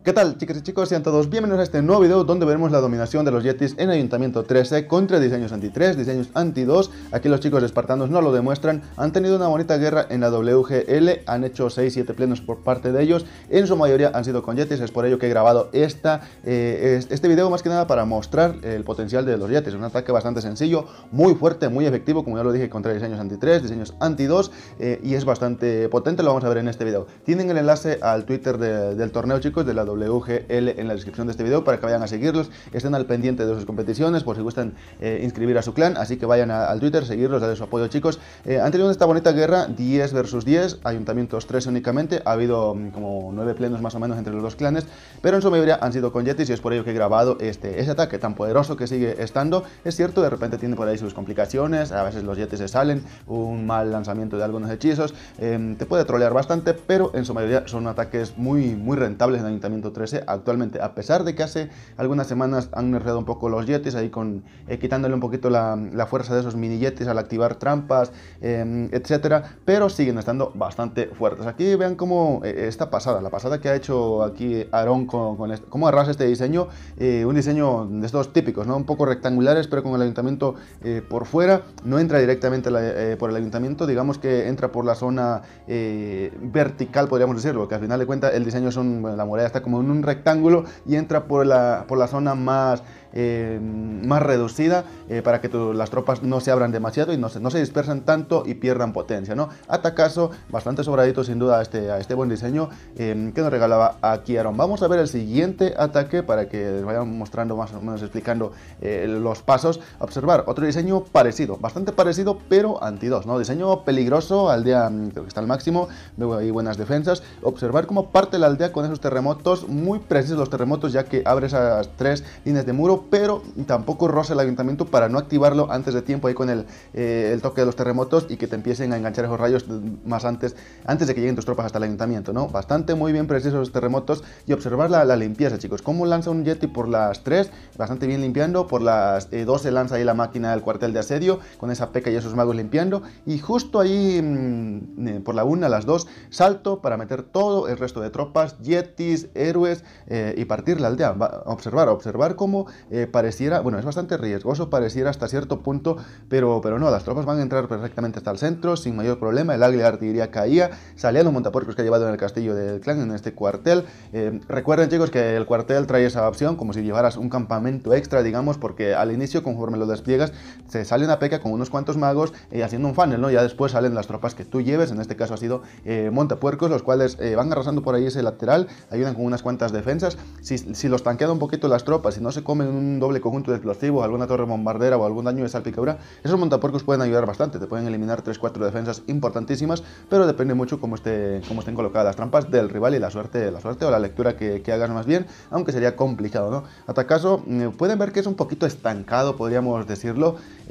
¿Qué tal, chicas y chicos? Sean todos bienvenidos a este nuevo video donde veremos la dominación de los Yetis en Ayuntamiento 13 contra diseños anti-3, diseños anti-2. Aquí los chicos espartanos no lo demuestran, han tenido una bonita guerra en la WGL, han hecho 6-7 plenos por parte de ellos, en su mayoría han sido con Yetis, es por ello que he grabado este video más que nada para mostrar el potencial de los Yetis. Un ataque bastante sencillo, muy fuerte, muy efectivo, como ya lo dije, contra diseños anti-3, diseños anti-2, y es bastante potente, lo vamos a ver en este video. Tienen el enlace al Twitter del torneo, chicos, de la WGL en la descripción de este video para que vayan a seguirlos, estén al pendiente de sus competiciones por si gustan inscribir a su clan, así que vayan al Twitter, seguirlos, darles su apoyo, chicos. Han tenido esta bonita guerra 10 versus 10, ayuntamientos 13 únicamente, ha habido como 9 plenos más o menos entre los dos clanes, pero en su mayoría han sido con Yetis y es por ello que he grabado ese ataque tan poderoso que sigue estando. Es cierto, de repente tiene por ahí sus complicaciones, a veces los Yetis se salen, un mal lanzamiento de algunos hechizos, te puede trolear bastante, pero en su mayoría son ataques muy rentables en Ayuntamiento 13 actualmente, a pesar de que hace algunas semanas han nerfeado un poco los Yetis ahí con quitándole un poquito la fuerza de esos mini Yetis al activar trampas, etcétera, pero siguen estando bastante fuertes. Aquí vean cómo la pasada que ha hecho aquí Aaron cómo arrasa este diseño, un diseño de estos típicos, ¿no? Un poco rectangulares, pero con el ayuntamiento por fuera, no entra directamente por el ayuntamiento, digamos que entra por la zona vertical, podríamos decirlo, que al final de cuentas el diseño bueno, la muralla está como en un rectángulo y entra por la zona más reducida, para que las tropas no se abran demasiado y no se dispersan tanto y pierdan potencia, ¿no? Atacazo bastante sobradito sin duda a este buen diseño que nos regalaba aquí Aaron. Vamos a ver el siguiente ataque para que les vaya mostrando más o menos, explicando los pasos. Observar otro diseño parecido, bastante parecido, pero anti-2, ¿no? Diseño peligroso, aldea creo que está al máximo, veo ahí buenas defensas. Observar cómo parte la aldea con esos terremotos, muy precisos los terremotos, ya que abre esas 3 líneas de muro, pero tampoco roza el ayuntamiento para no activarlo antes de tiempo ahí con el toque de los terremotos y que te empiecen a enganchar esos rayos más antes de que lleguen tus tropas hasta el ayuntamiento, ¿no? Bastante muy bien precisos los terremotos. Y observar la limpieza, chicos, cómo lanza un Yeti por las 3, bastante bien limpiando, por las 2 se lanza ahí la máquina del cuartel de asedio con esa P.E.K.K.A. y esos magos limpiando, y justo ahí por la 1 a las 2 salto para meter todo el resto de tropas, Yetis, héroes, y partir la aldea. Observar cómo pareciera, bueno, es bastante riesgoso, pareciera hasta cierto punto, pero no, las tropas van a entrar perfectamente hasta el centro sin mayor problema. El águila de artillería caía, salían los montapuercos que ha llevado en el castillo del clan, en este cuartel. Recuerden, chicos, que el cuartel trae esa opción como si llevaras un campamento extra, digamos, porque al inicio, conforme lo despliegas, se sale una P.E.K.K.A. con unos cuantos magos haciendo un funnel, ¿no? Ya después salen las tropas que tú lleves, en este caso ha sido montapuercos, los cuales van arrasando por ahí ese lateral, ayudan con unas cuantas defensas. Si los tanquean un poquito las tropas, si no se comen un doble conjunto de explosivos, alguna torre bombardera o algún daño de salpicadura, esos montapuercos pueden ayudar bastante, te pueden eliminar 3-4 defensas importantísimas, pero depende mucho cómo estén colocadas las trampas del rival y la suerte o la lectura que hagas más bien, aunque sería complicado, ¿no? Atacazo, pueden ver que es un poquito estancado, podríamos decirlo,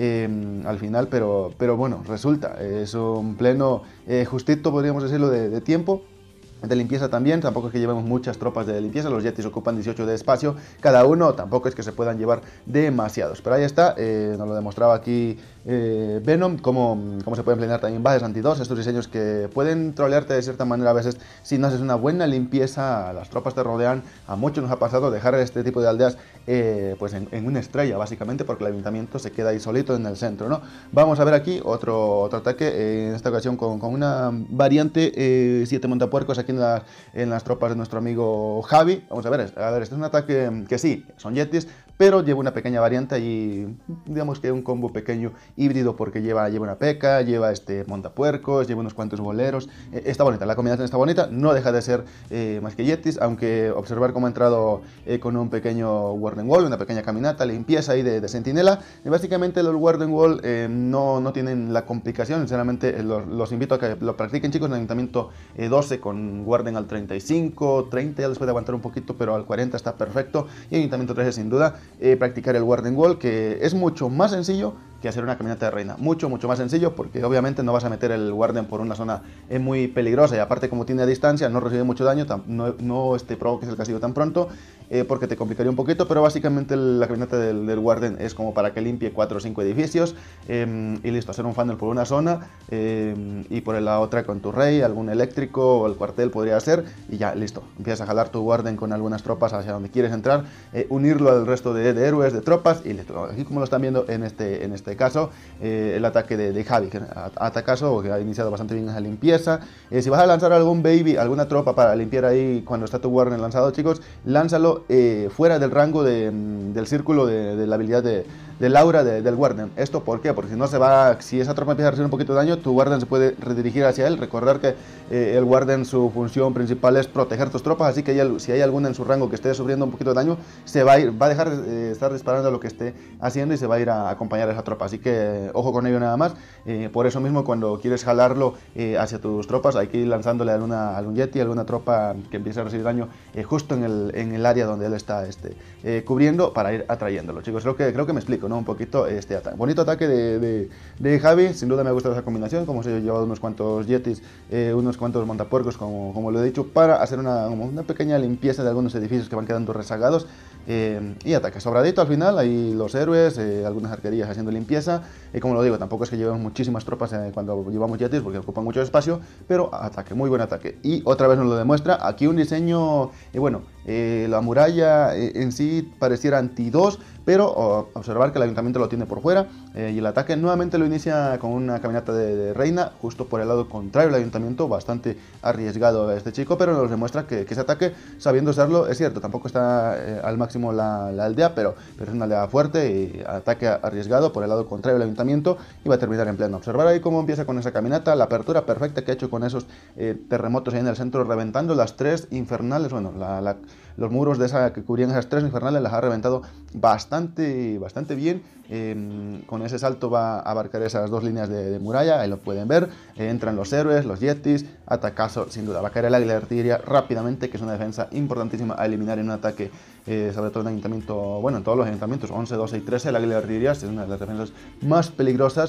al final, pero bueno, resulta, es un pleno justito, podríamos decirlo, de tiempo. De limpieza también, tampoco es que llevemos muchas tropas de limpieza, los Yetis ocupan 18 de espacio cada uno, tampoco es que se puedan llevar demasiados, pero ahí está, nos lo demostraba aquí Venom, cómo se pueden planear también bases anti-2, estos diseños que pueden trolearte de cierta manera a veces si no haces una buena limpieza, las tropas te rodean, a muchos nos ha pasado dejar este tipo de aldeas pues en una estrella básicamente, porque el ayuntamiento se queda ahí solito en el centro, ¿no? Vamos a ver aquí otro ataque, en esta ocasión con una variante, 7 montapuercos aquí en las tropas de nuestro amigo Javi. Vamos a ver, este es un ataque que sí, son Yetis, pero lleva una pequeña variante y digamos que un combo pequeño híbrido, porque lleva una P.E.K.K.A, lleva montapuercos, lleva unos cuantos boleros, está bonita, la combinación está bonita, no deja de ser más que Yetis, aunque observar cómo ha entrado con un pequeño Warden Wall, una pequeña caminata, limpieza ahí de sentinela, y básicamente los Warden Wall no tienen la complicación, sinceramente los invito a que lo practiquen, chicos, en el ayuntamiento 12 con Warden al 35, 30 ya les puede aguantar un poquito, pero al 40 está perfecto, y en ayuntamiento 13 sin duda practicar el Warden Wall, que es mucho más sencillo que hacer una caminata de reina, mucho más sencillo, porque obviamente no vas a meter el Warden por una zona muy peligrosa, y aparte como tiene a distancia, no recibe mucho daño, no provoques el castigo tan pronto, porque te complicaría un poquito, pero básicamente la camioneta del Warden es como para que limpie 4 o 5 edificios y listo, hacer un funnel por una zona y por la otra con tu rey, algún eléctrico o el cuartel podría ser y ya, listo, empiezas a jalar tu Warden con algunas tropas hacia donde quieres entrar, unirlo al resto de héroes, de tropas y listo. Aquí como lo están viendo en este caso, el ataque de Javi, que atacazo, que ha iniciado bastante bien esa limpieza. Si vas a lanzar algún baby, alguna tropa para limpiar ahí cuando está tu Warden lanzado, chicos, lánzalo fuera del rango del círculo de la habilidad del aura del Warden. ¿Esto por qué? Porque si no si esa tropa empieza a recibir un poquito de daño, tu Warden se puede redirigir hacia él. Recordar que el Warden, su función principal es proteger tus tropas, así que si hay alguna en su rango que esté sufriendo un poquito de daño, va a dejar de estar disparando lo que esté haciendo y se va a ir a acompañar a esa tropa. Así que ojo con ello nada más. Por eso mismo, cuando quieres jalarlo hacia tus tropas, hay que ir lanzándole a algún Yeti, a alguna tropa que empiece a recibir daño justo en el área donde él está cubriendo, para ir atrayéndolo. Chicos, creo que me explico, ¿no? Un poquito este ataque. Bonito ataque de Javi, sin duda me ha gustado esa combinación. Como se he llevado unos cuantos Yetis, unos cuantos montapuercos, como lo he dicho, para hacer una pequeña limpieza de algunos edificios que van quedando rezagados. Y ataque sobradito al final, ahí los héroes, algunas arquerías haciendo limpieza. Como lo digo, tampoco es que llevemos muchísimas tropas cuando llevamos Yetis, porque ocupan mucho espacio, pero ataque, muy buen ataque. Y otra vez nos lo demuestra, aquí un diseño, la muralla en sí pareciera anti-2, pero observar que el ayuntamiento lo tiene por fuera, y el ataque nuevamente lo inicia con una caminata de reina, justo por el lado contrario del ayuntamiento, bastante arriesgado este chico, pero nos demuestra que ese ataque, sabiendo usarlo, es cierto, tampoco está al máximo la aldea, pero es una aldea fuerte y ataque arriesgado por el lado contrario del ayuntamiento y va a terminar en pleno. Observar ahí cómo empieza con esa caminata, la apertura perfecta que ha hecho con esos terremotos ahí en el centro, reventando las 3 infernales, los muros que cubrían esas 3 infernales las ha reventado bastante bien. Con ese salto va a abarcar esas 2 líneas de muralla, ahí lo pueden ver. Entran los héroes, los yetis, atacazo sin duda, va a caer el águila de artillería rápidamente, que es una defensa importantísima a eliminar en un ataque, sobre todo en ayuntamiento, en todos los ayuntamientos 11, 12 y 13, el águila de artillería es una de las defensas más peligrosas.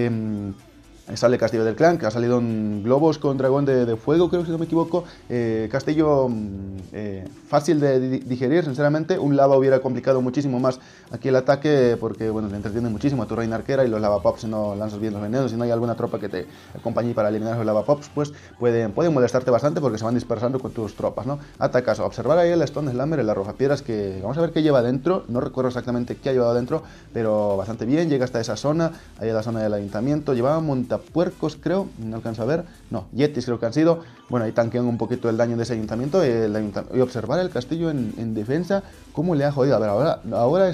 Sale Castillo del Clan, que ha salido en globos con dragón de fuego, creo que si no me equivoco. Castillo fácil de digerir, sinceramente. Un lava hubiera complicado muchísimo más aquí el ataque, porque le entretiene muchísimo a tu reina arquera, y los lava pops, si no lanzas bien los venenos, si no hay alguna tropa que te acompañe para eliminar los lava pops, pues pueden molestarte bastante porque se van dispersando con tus tropas, ¿no? Atacas, observar ahí el Stone Slammer, el arrojapiedras, que vamos a ver qué lleva dentro. No recuerdo exactamente qué ha llevado dentro, pero bastante bien. Llega hasta esa zona, ahí a la zona del ayuntamiento. Llevaba montapuercos, creo, no alcanzo a ver, no, yetis creo que han sido. Ahí tanquean un poquito el daño de ese ayuntamiento, y observar el castillo en defensa, cómo le ha jodido. A ver, ahora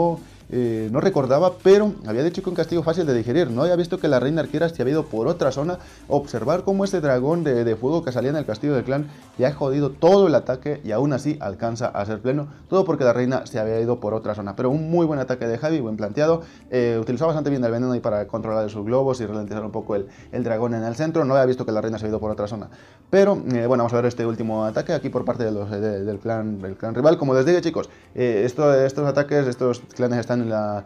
no recordaba, pero había dicho que un castillo fácil de digerir. No había visto que la reina arquera se había ido por otra zona. Observar cómo ese dragón de fuego que salía en el castillo del clan le ha jodido todo el ataque, y aún así alcanza a ser pleno. Todo porque la reina se había ido por otra zona. Pero un muy buen ataque de Javi, buen planteado. Utilizó bastante bien el veneno ahí para controlar sus globos y ralentizar un poco el dragón en el centro. No había visto que la reina se había ido por otra zona. Pero vamos a ver este último ataque aquí por parte del clan rival. Como les dije, chicos, estos ataques, estos clanes están en la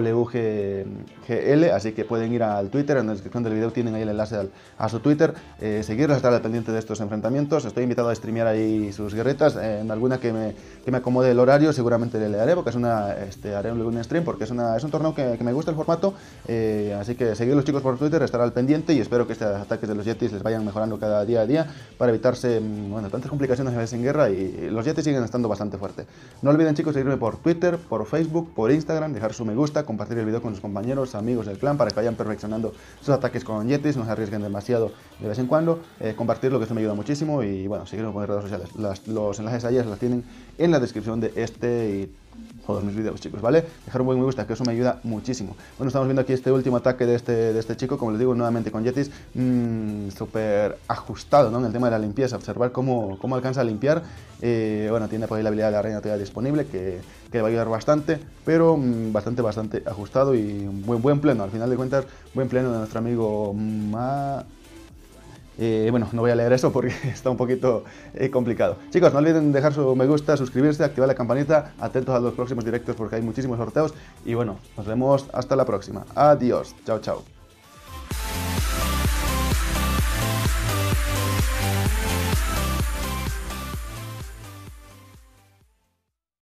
WGL, así que pueden ir al Twitter. En la descripción del video tienen ahí el enlace a su Twitter, seguirlos, estar al pendiente de estos enfrentamientos. Estoy invitado a streamear ahí sus guerretas, en alguna que me acomode el horario, seguramente le haré, porque haré un stream, porque es un torneo que me gusta el formato, así que seguir los chicos por Twitter, estar al pendiente, y espero que estos ataques de los yetis les vayan mejorando cada día a día, para evitarse tantas complicaciones a veces en guerra, y los yetis siguen estando bastante fuertes. No olviden, chicos, seguirme por Twitter, por Facebook, por Instagram, dejar su me gusta, compartir el video con sus compañeros, amigos del clan, para que vayan perfeccionando sus ataques con yetis, no se arriesguen demasiado de vez en cuando, compartirlo, que eso me ayuda muchísimo, y seguirme por mis redes sociales. Los enlaces a ellas los tienen en la descripción de este y todos mis videos, chicos, ¿vale? Dejar un buen me gusta, que eso me ayuda muchísimo. Estamos viendo aquí este último ataque de este chico, como les digo, nuevamente con yetis, súper ajustado, ¿no? En el tema de la limpieza, observar cómo alcanza a limpiar. Tiene por ahí la habilidad de la reina todavía disponible, que le va a ayudar bastante, pero bastante ajustado, y buen pleno, al final de cuentas, buen pleno de nuestro amigo no voy a leer eso porque está un poquito complicado. Chicos, no olviden dejar su me gusta, suscribirse, activar la campanita, atentos a los próximos directos porque hay muchísimos sorteos, y nos vemos hasta la próxima. Adiós, chao.